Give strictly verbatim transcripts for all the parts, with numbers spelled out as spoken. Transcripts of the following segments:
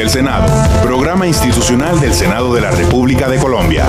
del Senado, programa institucional del Senado de la República de Colombia.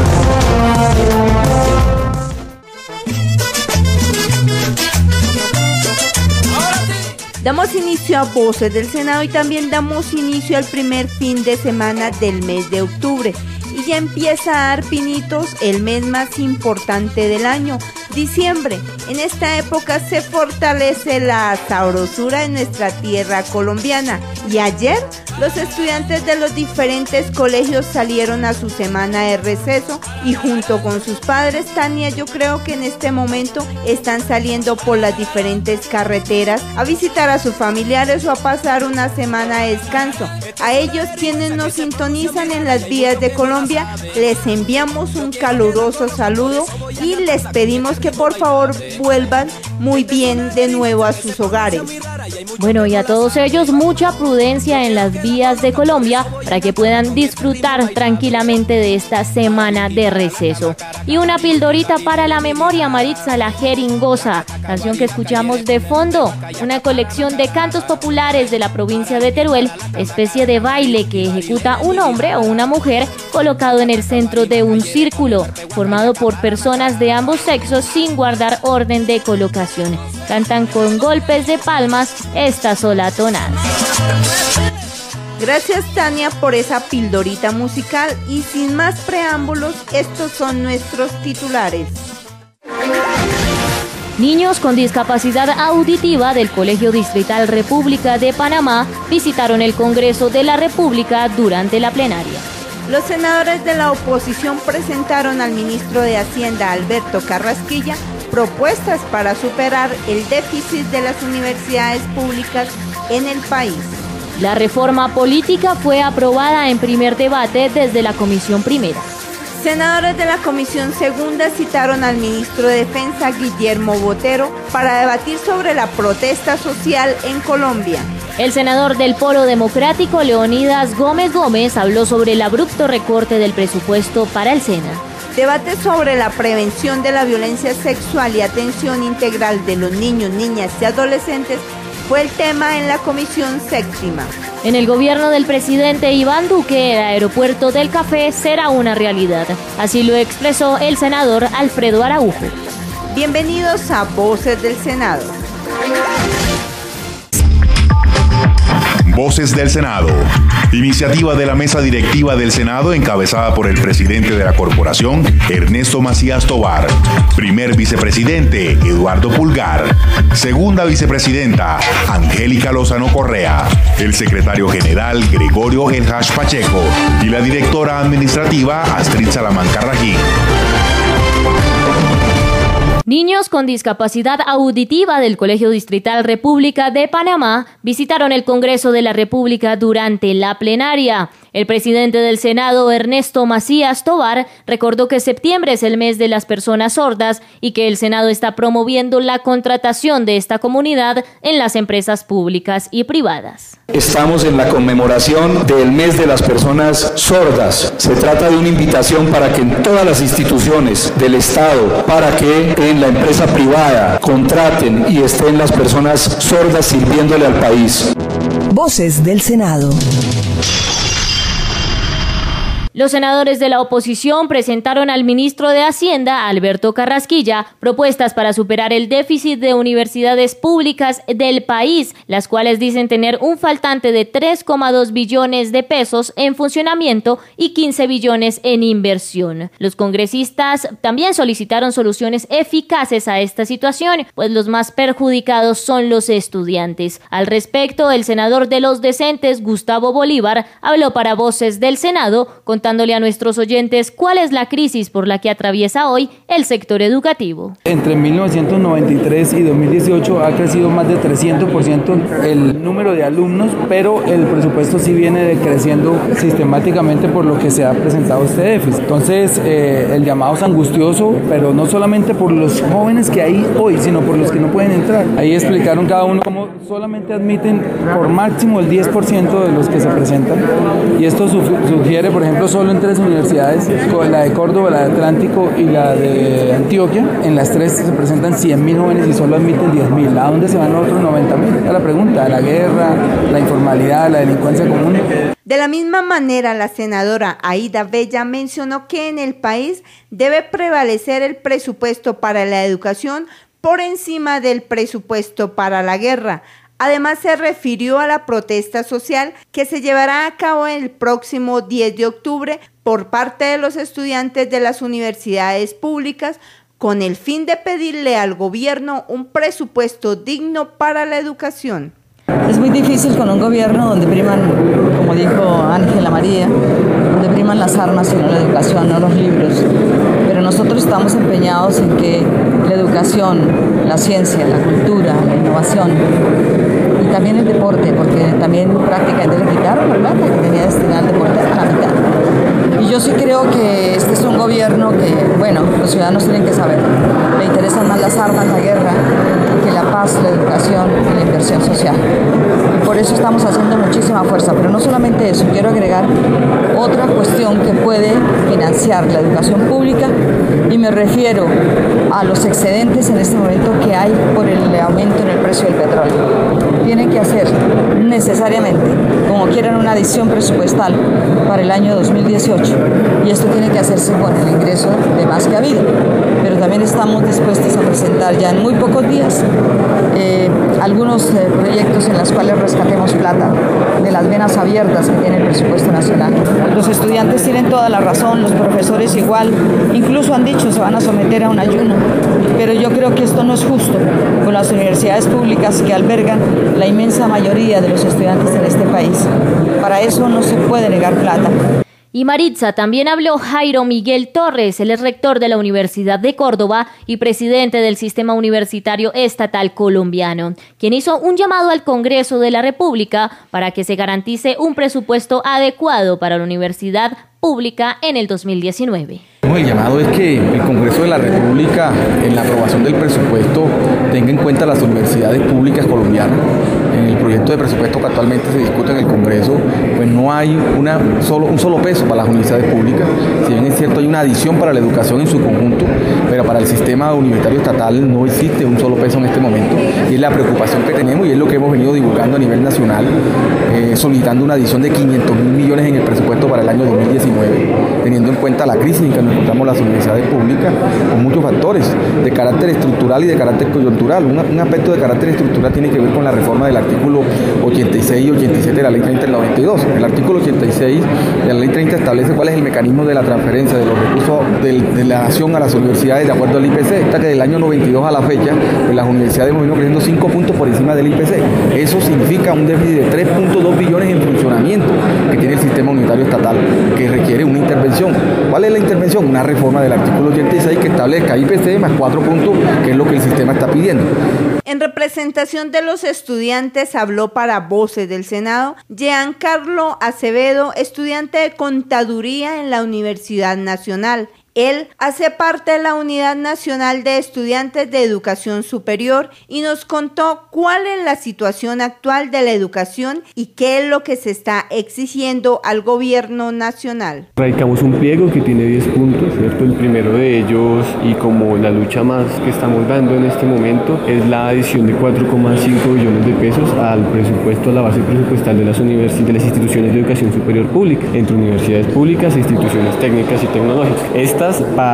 Damos inicio a Voces del Senado y también damos inicio al primer fin de semana del mes de octubre. Y ya empieza a dar pinitos el mes más importante del año, diciembre. En esta época se fortalece la sabrosura de nuestra tierra colombiana. Y ayer los estudiantes de los diferentes colegios salieron a su semana de receso y junto con sus padres, Tania, yo creo que en este momento están saliendo por las diferentes carreteras a visitar a sus familiares o a pasar una semana de descanso. A ellos, quienes nos sintonizan en las vías de Colombia, les enviamos un caluroso saludo y les pedimos que por favor vuelvan muy bien de nuevo a sus hogares. Bueno, y a todos ellos mucha prudencia en las vías de Colombia para que puedan disfrutar tranquilamente de esta semana de receso. Y una pildorita para la memoria, Maritza La Jeringosa, canción que escuchamos de fondo, una colección de cantos populares de la provincia de Teruel, especie de baile que ejecuta un hombre o una mujer colocado en el centro de un círculo, formado por personas de ambos sexos sin guardar orden de colocación. Cantan con golpes de palmas esta sola tonada. Gracias, Tania, por esa pildorita musical y sin más preámbulos, estos son nuestros titulares. Niños con discapacidad auditiva del Colegio Distrital República de Panamá visitaron el Congreso de la República durante la plenaria. Los senadores de la oposición presentaron al ministro de Hacienda, Alberto Carrasquilla, propuestas para superar el déficit de las universidades públicas en el país. La reforma política fue aprobada en primer debate desde la Comisión Primera. Senadores de la Comisión Segunda citaron al ministro de Defensa, Guillermo Botero, para debatir sobre la protesta social en Colombia. El senador del Polo Democrático, Leonidas Gómez Gómez, habló sobre el abrupto recorte del presupuesto para el SENA. Debate sobre la prevención de la violencia sexual y atención integral de los niños, niñas y adolescentes fue el tema en la Comisión Séptima. En el gobierno del presidente Iván Duque, el aeropuerto del Café será una realidad. Así lo expresó el senador Alfredo Araujo. Bienvenidos a Voces del Senado. Voces del Senado. Iniciativa de la Mesa Directiva del Senado encabezada por el presidente de la Corporación, Ernesto Macías Tovar. Primer vicepresidente, Eduardo Pulgar. Segunda vicepresidenta, Angélica Lozano Correa. El secretario general, Gregorio El Hash Pacheco. Y la directora administrativa, Astrid Salamanca Rajín. Niños con discapacidad auditiva del Colegio Distrital República de Panamá visitaron el Congreso de la República durante la plenaria. El presidente del Senado, Ernesto Macías Tovar, recordó que septiembre es el mes de las personas sordas y que el Senado está promoviendo la contratación de esta comunidad en las empresas públicas y privadas. Estamos en la conmemoración del mes de las personas sordas. Se trata de una invitación para que en todas las instituciones del Estado, para que en la empresa privada contraten y estén las personas sordas sirviéndole al país. Voces del Senado. Los senadores de la oposición presentaron al ministro de Hacienda, Alberto Carrasquilla, propuestas para superar el déficit de universidades públicas del país, las cuales dicen tener un faltante de tres coma dos billones de pesos en funcionamiento y quince billones en inversión. Los congresistas también solicitaron soluciones eficaces a esta situación, pues los más perjudicados son los estudiantes. Al respecto, el senador de los decentes, Gustavo Bolívar, habló para Voces del Senado, contándole a nuestros oyentes cuál es la crisis por la que atraviesa hoy el sector educativo. Entre mil novecientos noventa y tres y dos mil dieciocho ha crecido más de trescientos por ciento el número de alumnos, pero el presupuesto sí viene decreciendo sistemáticamente por lo que se ha presentado este déficit. Entonces, eh, el llamado es angustioso, pero no solamente por los jóvenes que hay hoy, sino por los que no pueden entrar. Ahí explicaron cada uno cómo solamente admiten por máximo el diez por ciento de los que se presentan, y esto sugiere, por ejemplo, solo en tres universidades, la de Córdoba, la de Atlántico y la de Antioquia. En las tres se presentan cien mil jóvenes y solo admiten diez mil. ¿A dónde se van los otros noventa mil? Esa es la pregunta, la guerra, la informalidad, la delincuencia común. De la misma manera, la senadora Aida Bella mencionó que en el país debe prevalecer el presupuesto para la educación por encima del presupuesto para la guerra. Además, se refirió a la protesta social que se llevará a cabo el próximo diez de octubre por parte de los estudiantes de las universidades públicas con el fin de pedirle al gobierno un presupuesto digno para la educación. Es muy difícil con un gobierno donde priman, como dijo Ángela María, donde priman las armas y no la educación, no los libros. Pero nosotros estamos empeñados en que la educación, la ciencia, la cultura, la innovación y también el deporte, porque también prácticamente le quitaron la plata que tenía destinada al deporte a la mitad. Y yo sí creo que este es un gobierno que, bueno, los ciudadanos tienen que saber, le interesan más las armas, la guerra, que la paz, la educación y la inversión social. Y por eso estamos haciendo muchísima fuerza, pero no solamente eso, quiero agregar otra cuestión que puede financiar la educación pública y me refiero a los excedentes en este momento que hay por el aumento en el precio del petróleo. Tienen que hacer necesariamente, como quieran, una adición presupuestal para el año dos mil dieciocho y esto tiene que hacerse con el ingreso de más que ha habido, pero también estamos dispuestos a presentar ya en muy pocos días eh, algunos eh, proyectos en los cuales rescatemos plata de las venas abiertas que tiene el presupuesto nacional. Los estudiantes tienen toda la razón, los profesores igual, incluso han dicho se van a someter a un ayuno, pero yo creo que esto no es justo con las universidades públicas que albergan la inmensa mayoría de los estudiantes en este país. Para eso no se puede negar plata. Y Maritza, también habló Jairo Miguel Torres, el rector de la Universidad de Córdoba y presidente del Sistema Universitario Estatal Colombiano, quien hizo un llamado al Congreso de la República para que se garantice un presupuesto adecuado para la universidad pública en el dos mil diecinueve. El llamado es que el Congreso de la República, en la aprobación del presupuesto, tenga en cuenta las universidades públicas colombianas. En el proyecto de presupuesto que actualmente se discute en el Congreso, pues no hay una solo, un solo peso para las universidades públicas. Si bien es cierto, hay una adición para la educación en su conjunto, pero para el sistema universitario estatal no existe un solo peso en este momento. Y es la preocupación que tenemos y es lo que hemos venido divulgando a nivel nacional, eh, solicitando una adición de quinientos mil millones en el presupuesto para el año dos mil diecinueve, teniendo en cuenta la crisis en que nos encontramos las universidades públicas, con muchos factores de carácter estructural y de carácter coyuntural. Un, un aspecto de carácter estructural tiene que ver con la reforma del artículo ochenta y seis y ochenta y siete de la ley treinta del noventa y dos. El artículo ochenta y seis de la ley treinta establece cuál es el mecanismo de la transferencia de los recursos de, de la nación a las universidades de acuerdo al I P C. Está que del año noventa y dos a la fecha, pues las universidades hemos venido creciendo cinco puntos por encima del I P C. Eso significa un déficit de tres punto dos billones en funcionamiento que tiene el sistema universitario estatal, que requiere una intervención. ¿Cuál es la intervención? Una reforma del artículo ochenta y seis que establezca I P C más cuatro puntos, que es lo que el sistema está pidiendo. En representación de los estudiantes habló para Voces del Senado Giancarlo Acevedo, estudiante de Contaduría en la Universidad Nacional. Él hace parte de la Unidad Nacional de Estudiantes de Educación Superior y nos contó cuál es la situación actual de la educación y qué es lo que se está exigiendo al gobierno nacional. Radicamos un pliego que tiene diez puntos, ¿cierto? El primero de ellos, y como la lucha más que estamos dando en este momento, es la adición de cuatro coma cinco billones de pesos al presupuesto, a la base presupuestal de las universidades, de las instituciones de educación superior pública, entre universidades públicas e instituciones técnicas y tecnológicas. Esta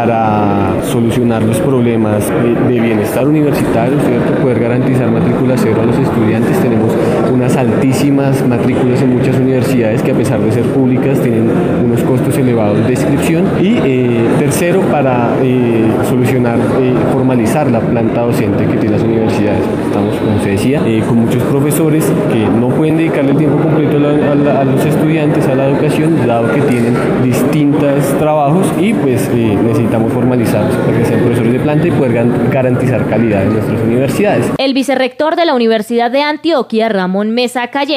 para solucionar los problemas de, de bienestar universitario, ¿cierto? Poder garantizar matrícula cero a los estudiantes. Tenemos unas altísimas matrículas en muchas universidades que, a pesar de ser públicas, tienen unos costos elevados de inscripción. Y eh, tercero, para eh, solucionar, eh, formalizar la planta docente que tienen las universidades. Estamos, como se decía, eh, con muchos profesores que no pueden dedicarle el tiempo completo a, la, a, la, a los estudiantes, a la educación, dado que tienen distintos trabajos, y pues eh, necesitamos formalizarlos para que sean profesores de planta y poder garantizar calidad en nuestras universidades. El vicerrector de la Universidad de Antioquia, Ramón Mesa Calleja,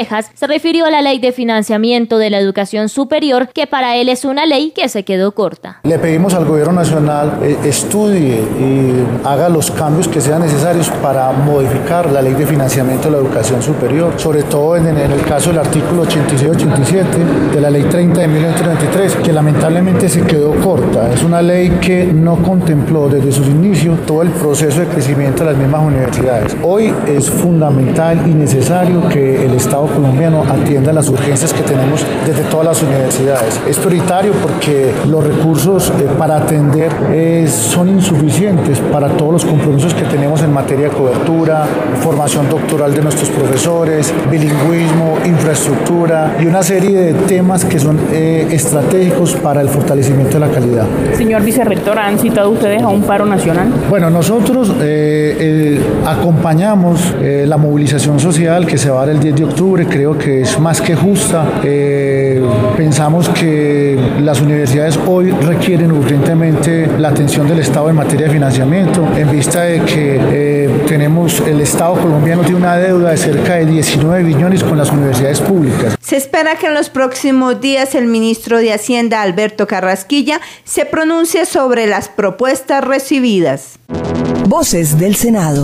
quejas, se refirió a la Ley de Financiamiento de la Educación Superior, que para él es una ley que se quedó corta. Le pedimos al gobierno nacional eh, estudie y haga los cambios que sean necesarios para modificar la Ley de Financiamiento de la Educación Superior, sobre todo en, en el caso del artículo ochenta y seis ochenta y siete de la Ley treinta de mil novecientos noventa y tres, que lamentablemente se quedó corta. Es una ley que no contempló desde sus inicios todo el proceso de crecimiento de las mismas universidades. Hoy es fundamental y necesario que el Estado colombiano atienda las urgencias que tenemos desde todas las universidades. Es prioritario porque los recursos eh, para atender eh, son insuficientes para todos los compromisos que tenemos en materia de cobertura, formación doctoral de nuestros profesores, bilingüismo, infraestructura y una serie de temas que son eh, estratégicos para el fortalecimiento de la calidad. Señor vicerrector, ¿han citado ustedes a un paro nacional? Bueno, nosotros eh, eh, acompañamos eh, la movilización social que se va a dar el diez de octubre, creo que es más que justa. Eh, pensamos que las universidades hoy requieren urgentemente la atención del Estado en materia de financiamiento, en vista de que eh, tenemos, el Estado colombiano tiene una deuda de cerca de diecinueve billones con las universidades públicas. Se espera que en los próximos días el ministro de Hacienda, Alberto Carrasquilla, se pronuncie sobre las propuestas recibidas. Voces del Senado.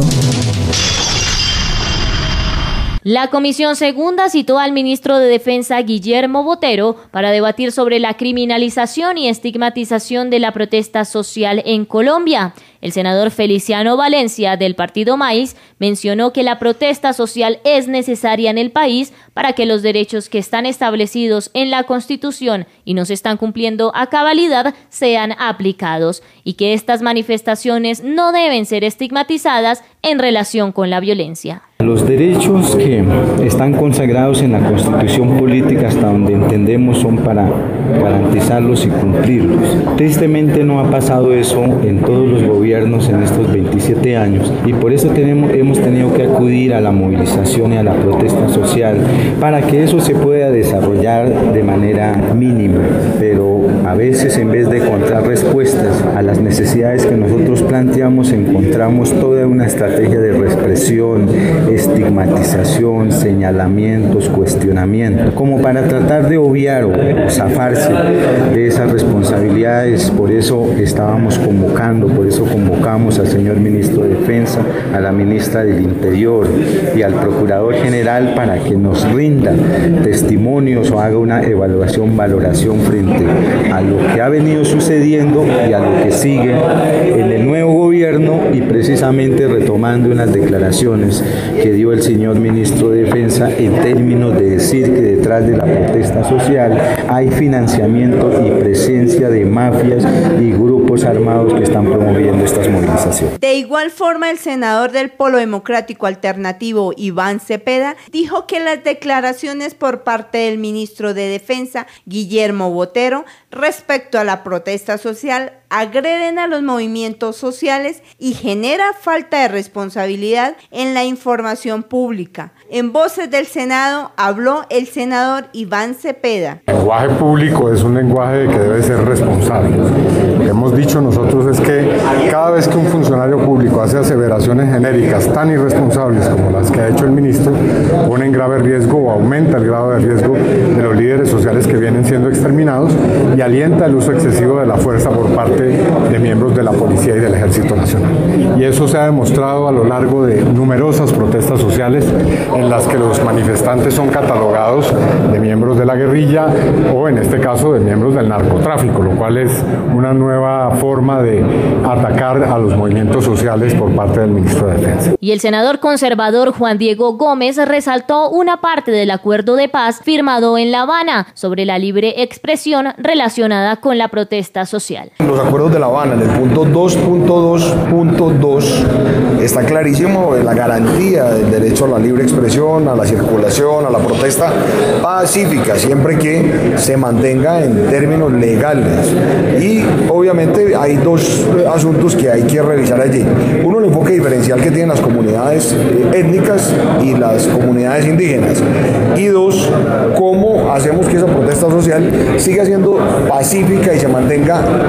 La Comisión Segunda citó al ministro de Defensa, Guillermo Botero, para debatir sobre la criminalización y estigmatización de la protesta social en Colombia. El senador Feliciano Valencia, del Partido Maíz, mencionó que la protesta social es necesaria en el país para que los derechos que están establecidos en la Constitución y no se están cumpliendo a cabalidad sean aplicados, y que estas manifestaciones no deben ser estigmatizadas en relación con la violencia. Los derechos que están consagrados en la Constitución política, hasta donde entendemos, son para garantizarlos y cumplirlos. Tristemente no ha pasado eso en todos los gobiernos en estos veintisiete años, y por eso tenemos, hemos tenido que acudir a la movilización y a la protesta social para que eso se pueda desarrollar de manera mínima. Pero a veces, en vez de encontrar respuestas a las necesidades que nosotros planteamos, encontramos toda una estrategia de represión, estigmatización, señalamientos, cuestionamientos, como para tratar de obviar o zafarse de esas responsabilidades. Por eso estábamos convocando, por eso convocamos al señor ministro de Defensa, a la ministra del Interior y al procurador general para que nos rinda testimonios o haga una evaluación, valoración frente a lo que ha venido sucediendo y a lo que sigue en el nuevo gobierno, y precisamente retomando unas declaraciones que dio el señor ministro de Defensa en términos de decir que detrás de la protesta social hay financiamiento y presencia de mafias y grupos armados que están promoviendo estas movilizaciones. De igual forma, el senador del Polo Democrático Alternativo, Iván Cepeda, dijo que las declaraciones por parte del ministro de Defensa, Guillermo Botero, respecto a la protesta social agreden a los movimientos sociales y genera falta de responsabilidad en la información pública. En Voces del Senado habló el senador Iván Cepeda. El lenguaje público es un lenguaje que debe ser responsable. Lo que hemos dicho nosotros es que cada vez que un funcionario público hace aseveraciones genéricas tan irresponsables como las que ha hecho el ministro, pone en grave riesgo o aumenta el grado de riesgo de los líderes sociales que vienen siendo exterminados, y alienta el uso excesivo de la fuerza por parte de miembros de la Policía y del Ejército Nacional. Y eso se ha demostrado a lo largo de numerosas protestas sociales en las que los manifestantes son catalogados de miembros de la guerrilla o, en este caso, de miembros del narcotráfico, lo cual es una nueva forma de atacar a los movimientos sociales por parte del ministro de Defensa. Y el senador conservador Juan Diego Gómez resaltó una parte del acuerdo de paz firmado en La Habana sobre la libre expresión relacionada con la protesta social. Los acuerdos de La Habana, en el punto dos punto dos punto dos, está clarísimo la garantía del derecho a la libre expresión, a la circulación, a la protesta pacífica, siempre que se mantenga en términos legales. Y obviamente hay dos asuntos que hay que revisar allí. Uno, el enfoque diferencial que tienen las comunidades étnicas y las comunidades indígenas. Y dos, cómo hacemos que esa protesta social siga siendo pacífica y se mantenga dentro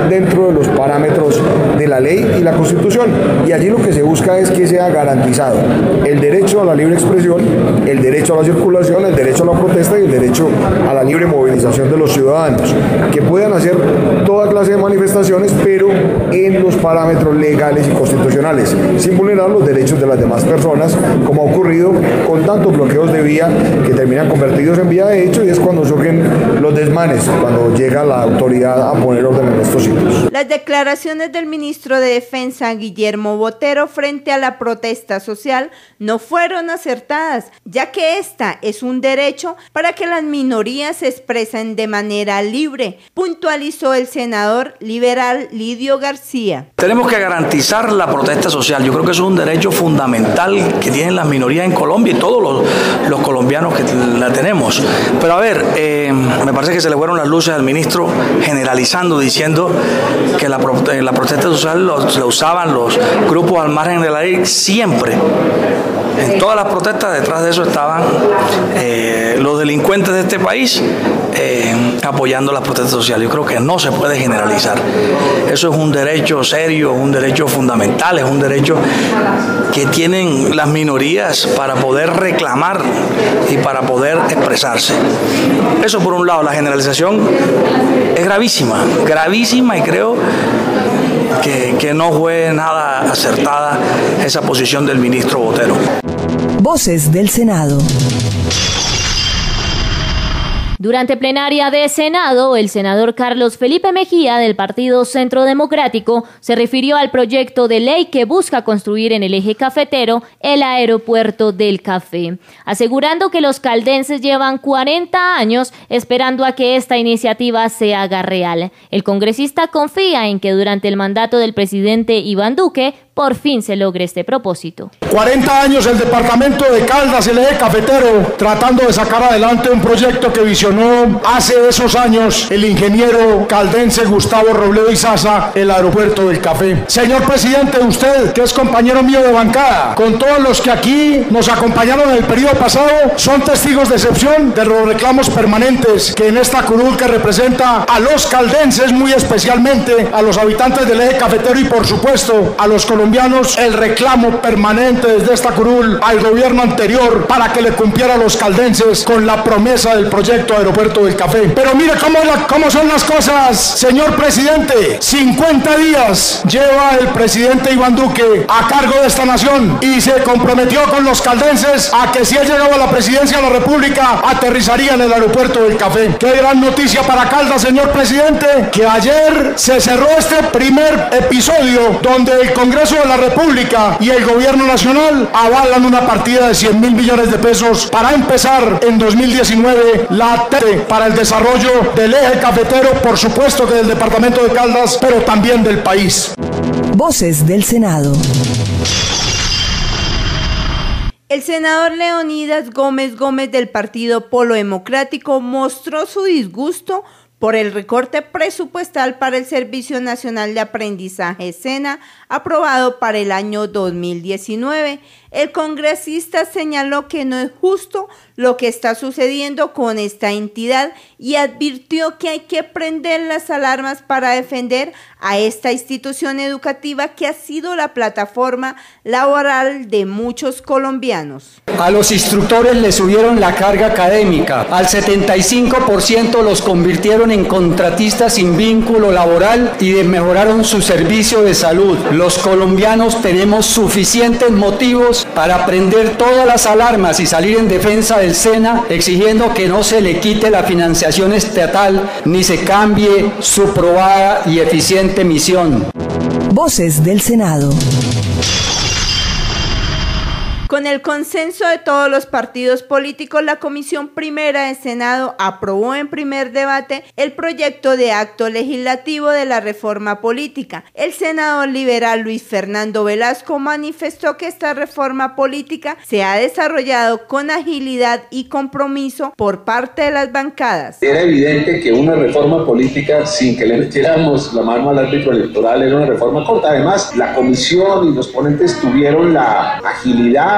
dentro de los parámetros de la ley y la Constitución. Y allí lo que se busca es que sea garantizado el derecho a la libre expresión, el derecho a la circulación, el derecho a la protesta y el derecho a la libre movilización de los ciudadanos, que puedan hacer toda clase de manifestaciones, pero en los parámetros legales y constitucionales, sin vulnerar los derechos de las demás personas, como ha ocurrido con tantos bloqueos de vía que terminan convertidos en vía de hecho, y es cuando surgen los desmanes, cuando llega la autoridad a poner orden en estos sitios. Las declaraciones del ministro de Defensa, Guillermo Botero, frente a la protesta social no fueron acertadas, ya que esta es un derecho para que las minorías se expresen de manera libre, puntualizó el senador liberal Lidio García. Tenemos que garantizar la protesta social. Yo creo que eso es un derecho fundamental que tienen las minorías en Colombia y todos los, los colombianos que la tenemos. Pero a ver, eh, me parece que se le fueron las luces al ministro generalizando, diciendo que la, la protesta social lo, lo usaban los grupos al margen de la ley siempre. En todas las protestas detrás de eso estaban eh, los delincuentes de este país eh, apoyando las protestas sociales. Yo creo que no se puede generalizar. Eso es un derecho serio, un derecho fundamental, es un derecho que tienen las minorías para poder reclamar y para poder expresarse. Eso por un lado. La generalización es gravísima, gravísima y creo que, que no fue nada acertada esa posición del ministro Botero. Voces del Senado. Durante plenaria de Senado, el senador Carlos Felipe Mejía, del Partido Centro Democrático, se refirió al proyecto de ley que busca construir en el eje cafetero el aeropuerto del café, asegurando que los caldenses llevan cuarenta años esperando a que esta iniciativa se haga real. El congresista confía en que durante el mandato del presidente Iván Duque por fin se logre este propósito. cuarenta años el departamento de Caldas, el eje cafetero, tratando de sacar adelante un proyecto que visionó hace esos años el ingeniero caldense Gustavo Robledo Izaza, el aeropuerto del café. Señor presidente, usted, que es compañero mío de bancada, con todos los que aquí nos acompañaron en el periodo pasado, son testigos de excepción de los reclamos permanentes que en esta curul que representa a los caldenses, muy especialmente a los habitantes del eje cafetero y por supuesto a los colombianos, el reclamo permanente desde esta curul al gobierno anterior para que le cumpliera a los caldenses con la promesa del proyecto Aeropuerto del Café. Pero mire cómo, la, cómo son las cosas, señor presidente. cincuenta días lleva el presidente Iván Duque a cargo de esta nación y se comprometió con los caldenses a que si él llegaba a la presidencia de la República, aterrizaría en el Aeropuerto del Café. Qué gran noticia para Caldas, señor presidente, que ayer se cerró este primer episodio donde el Congreso de la República y el Gobierno Nacional avalan una partida de cien mil millones de pesos para empezar en dos mil diecinueve la T E para el desarrollo del eje cafetero, por supuesto que del departamento de Caldas, pero también del país. Voces del Senado. El senador Leonidas Gómez Gómez del Partido Polo Democrático mostró su disgusto por el recorte presupuestal para el Servicio Nacional de Aprendizaje SENA aprobado para el año dos mil diecinueve. El congresista señaló que no es justo lo que está sucediendo con esta entidad y advirtió que hay que prender las alarmas para defender a esta institución educativa que ha sido la plataforma laboral de muchos colombianos. A los instructores les subieron la carga académica, al setenta y cinco por ciento los convirtieron en contratistas sin vínculo laboral y mejoraron su servicio de salud. Los colombianos tenemos suficientes motivos para prender todas las alarmas y salir en defensa del SENA, exigiendo que no se le quite la financiación estatal ni se cambie su probada y eficiente misión. Voces del Senado. Con el consenso de todos los partidos políticos, la Comisión Primera del Senado aprobó en primer debate el proyecto de acto legislativo de la reforma política. El senador liberal Luis Fernando Velasco manifestó que esta reforma política se ha desarrollado con agilidad y compromiso por parte de las bancadas. Era evidente que una reforma política, sin que le metiéramos la mano al árbitro electoral, era una reforma corta. Además, la comisión y los ponentes tuvieron la agilidad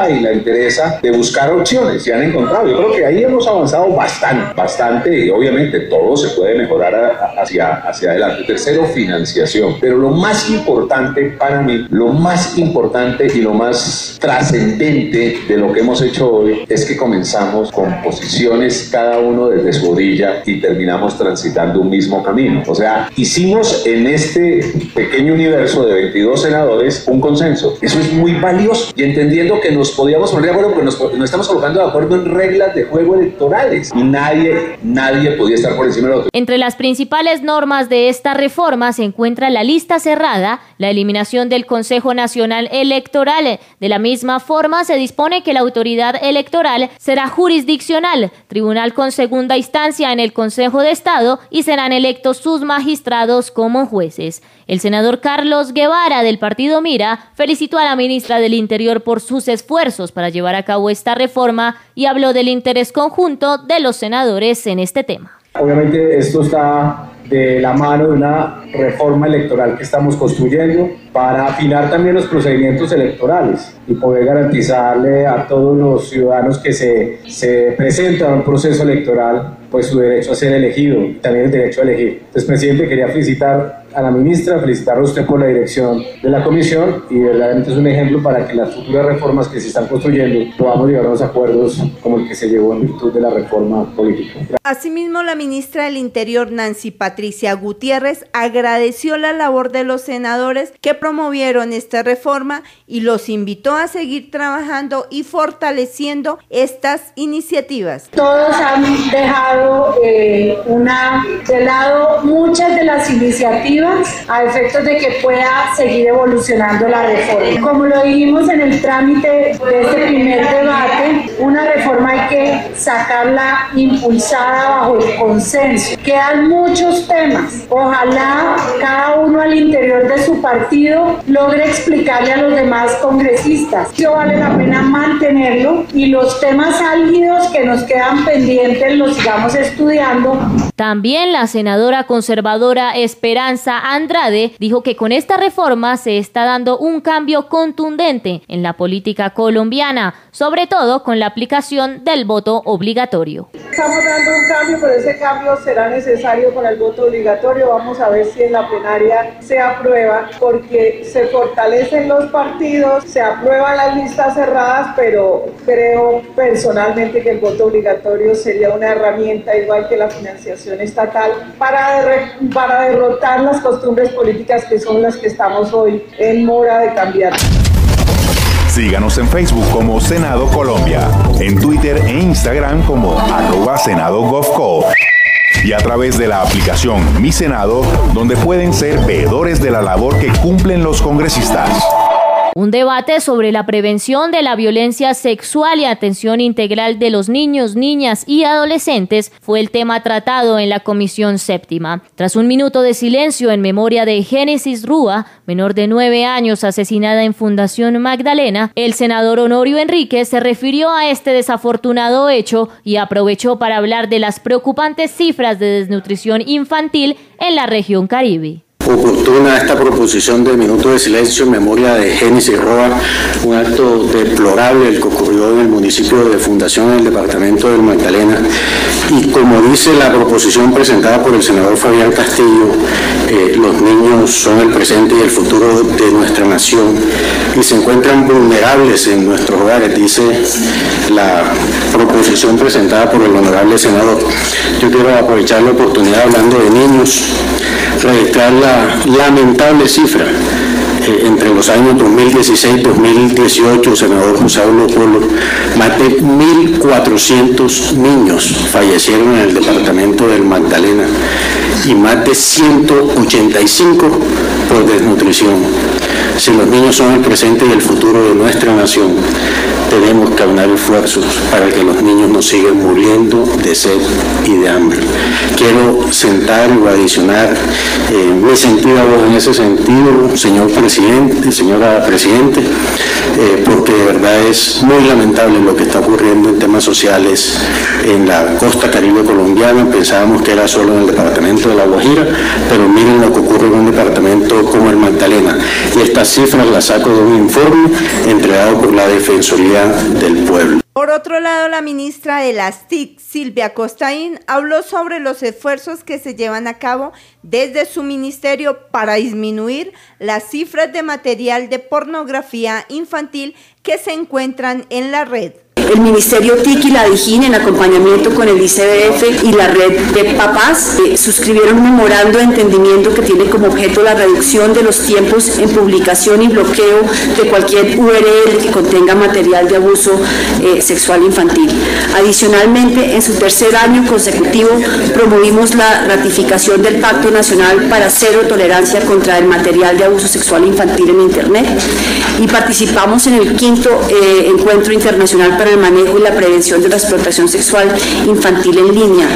voluntad y la entereza de buscar opciones y han encontrado. Yo creo que ahí hemos avanzado bastante, bastante y obviamente todo se puede mejorar a, a, hacia, hacia adelante. Tercero, financiación. Pero lo más importante para mí, lo más importante y lo más trascendente de lo que hemos hecho hoy es que comenzamos con posiciones cada uno desde su orilla y terminamos transitando un mismo camino. O sea, hicimos en este pequeño universo de veintidós senadores un consenso. Eso es muy valioso y entendiendo que nos podíamos poner de acuerdo porque nos, nos estamos colocando de acuerdo en reglas de juego electorales y nadie, nadie podía estar por encima del otro. Entre las principales normas de esta reforma se encuentra la lista cerrada, la eliminación del Consejo Nacional Electoral. De la misma forma, se dispone que la autoridad electoral será jurisdiccional, tribunal con segunda instancia en el Consejo de Estado y serán electos sus magistrados como jueces. El senador Carlos Guevara del partido Mira felicitó a la ministra del Interior por sus esfuerzos para llevar a cabo esta reforma y habló del interés conjunto de los senadores en este tema. Obviamente esto está de la mano de una reforma electoral que estamos construyendo para afinar también los procedimientos electorales y poder garantizarle a todos los ciudadanos que se, se presentan a un proceso electoral pues su derecho a ser elegido y también el derecho a elegir. Entonces, presidente, quería felicitar a la ministra, felicitarlo a usted por la dirección de la comisión y verdaderamente es un ejemplo para que las futuras reformas que se están construyendo podamos llegar a los acuerdos como el que se llegó en virtud de la reforma política. Asimismo, la ministra del Interior, Nancy Patricia Gutiérrez, agradeció la labor de los senadores que promovieron esta reforma y los invitó a seguir trabajando y fortaleciendo estas iniciativas. Todos han dejado eh, una, de lado muchas de las iniciativas a efectos de que pueda seguir evolucionando la reforma. Como lo dijimos en el trámite de este primer debate, una reforma hay que sacarla impulsada bajo el consenso. Quedan muchos temas. Ojalá cada uno al interior de su partido logre explicarle a los demás congresistas que vale la pena mantenerlo y los temas álgidos que nos quedan pendientes los sigamos estudiando. También la senadora conservadora Esperanza Andrade dijo que con esta reforma se está dando un cambio contundente en la política colombiana, sobre todo con la aplicación del voto obligatorio. Estamos dando un cambio, pero ese cambio será necesario con el voto obligatorio. Vamos a ver si en la plenaria se aprueba, porque se fortalecen los partidos, se aprueban las listas cerradas, pero creo personalmente que el voto obligatorio sería una herramienta igual que la financiación estatal para, de, para derrotar las costumbres políticas que son las que estamos hoy en mora de cambiar. Síganos en Facebook como Senado Colombia, en Twitter e Instagram como arroba Senado Govco y a través de la aplicación Mi Senado, donde pueden ser veedores de la labor que cumplen los congresistas. Un debate sobre la prevención de la violencia sexual y atención integral de los niños, niñas y adolescentes fue el tema tratado en la Comisión Séptima. Tras un minuto de silencio en memoria de Génesis Rúa, menor de nueve años asesinada en Fundación Magdalena, el senador Honorio Enríquez se refirió a este desafortunado hecho y aprovechó para hablar de las preocupantes cifras de desnutrición infantil en la región Caribe. Oportuna esta proposición de minuto de silencio en memoria de Génesis Roa, un acto deplorable el que ocurrió en el municipio de Fundación en el departamento del Magdalena. Y como dice la proposición presentada por el senador Fabián Castillo, eh, los niños son el presente y el futuro de nuestra nación y se encuentran vulnerables en nuestros hogares, dice la proposición presentada por el honorable senador. Yo quiero aprovechar la oportunidad hablando de niños, registrar la lamentable cifra eh, entre los años dos mil dieciséis y dos mil dieciocho, senador José Aulo Polo, más de mil cuatrocientos niños fallecieron en el departamento del Magdalena y más de ciento ochenta y cinco por desnutrición. Si los niños son el presente y el futuro de nuestra nación, tenemos que aunar esfuerzos para que los niños no sigan muriendo de sed y de hambre. Quiero sentar o adicionar eh, mi sentido en ese sentido, señor presidente, señora presidente, eh, porque de verdad es muy lamentable lo que está ocurriendo en temas sociales en la costa caribe colombiana. Pensábamos que era solo en el departamento de La Guajira, pero miren lo que ocurre en un departamento como el Magdalena. Y estas cifras las saco de un informe entregado por la Defensoría Defensoría del Pueblo. Por otro lado, la ministra de las T I C, Silvia Costaín, habló sobre los esfuerzos que se llevan a cabo desde su ministerio para disminuir las cifras de material de pornografía infantil que se encuentran en la red. El Ministerio T I C y la DIJÍN, en acompañamiento con el I C B F y la red de papás, eh, suscribieron un memorando de entendimiento que tiene como objeto la reducción de los tiempos en publicación y bloqueo de cualquier U R L que contenga material de abuso eh, sexual infantil. Adicionalmente, en su tercer año consecutivo, promovimos la ratificación del Pacto Nacional para Cero Tolerancia contra el Material de Abuso Sexual Infantil en Internet y participamos en el quinto eh, Encuentro Internacional para el manejo y la prevención de la explotación sexual infantil en línea.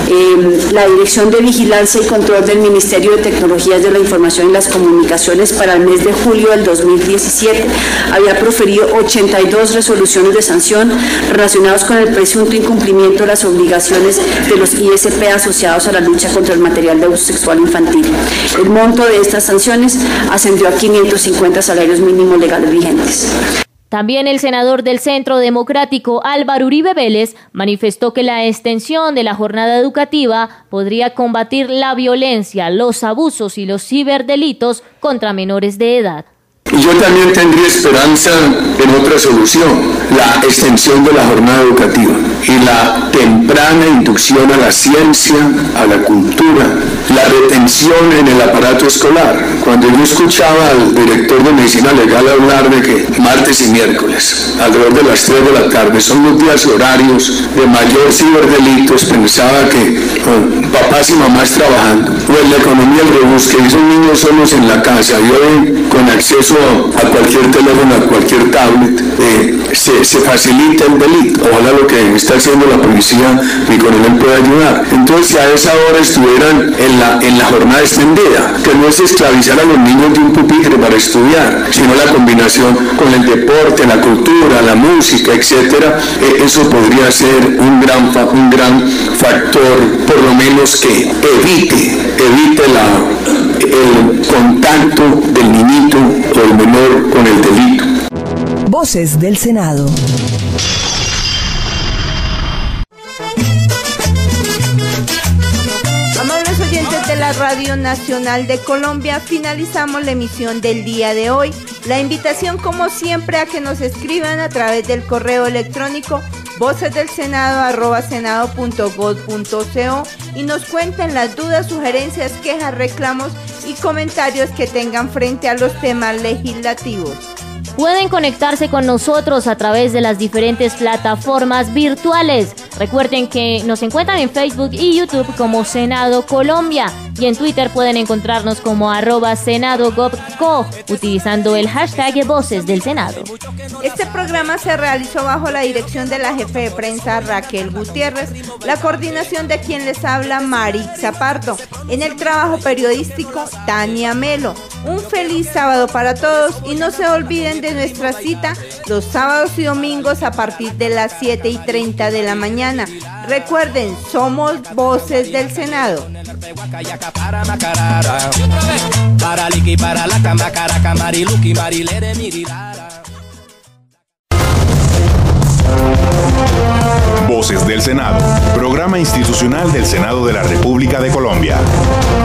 Eh, la Dirección de Vigilancia y Control del Ministerio de Tecnologías de la Información y las Comunicaciones para el mes de julio del dos mil diecisiete había proferido ochenta y dos resoluciones de sanción relacionadas con el presunto incumplimiento de las obligaciones de los I S P asociados a la lucha contra el material de abuso sexual infantil. El monto de estas sanciones ascendió a quinientos cincuenta salarios mínimos legales vigentes. También el senador del Centro Democrático, Álvaro Uribe Vélez, manifestó que la extensión de la jornada educativa podría combatir la violencia, los abusos y los ciberdelitos contra menores de edad. Y yo también tendría esperanza en otra solución, la extensión de la jornada educativa y la temprana inducción a la ciencia, a la cultura, la retención en el aparato escolar. Cuando yo escuchaba al director de Medicina Legal hablar de que martes y miércoles, alrededor de las tres de la tarde, son los días y horarios de mayor ciberdelitos, pensaba que oh, papás y mamás trabajando, o en la economía el rebusque, y son niños solos en la casa, y hoy con acceso a cualquier teléfono, a cualquier tablet, eh, se, se facilita el delito. Ojalá lo que está haciendo la policía, mi coronel, pueda ayudar. Entonces, si a esa hora estuvieran en la, en la jornada extendida, que no es esclavizar a los niños de un pupitre para estudiar, sino la combinación con el deporte, la cultura, la música, etcétera, eh, eso podría ser un gran, un gran factor, por lo menos que evite, evite la, el contacto del niñito o el menor con el delito. Voces del Senado. Amables oyentes de la Radio Nacional de Colombia, finalizamos la emisión del día de hoy. La invitación, como siempre, a que nos escriban a través del correo electrónico vocesdelsenado arroba senado punto gov punto co y nos cuenten las dudas, sugerencias, quejas, reclamos y comentarios que tengan frente a los temas legislativos. Pueden conectarse con nosotros a través de las diferentes plataformas virtuales. Recuerden que nos encuentran en Facebook y YouTube como Senado Colombia y en Twitter pueden encontrarnos como arroba senadogobco utilizando el hashtag Voces del Senado. Este programa se realizó bajo la dirección de la jefe de prensa Raquel Gutiérrez, la coordinación de quien les habla Marixa Pardo, en el trabajo periodístico Tania Melo. Un feliz sábado para todos y no se olviden de nuestra cita los sábados y domingos a partir de las siete y treinta de la mañana. Recuerden, somos Voces del Senado. Voces del Senado, programa institucional del Senado de la República de Colombia.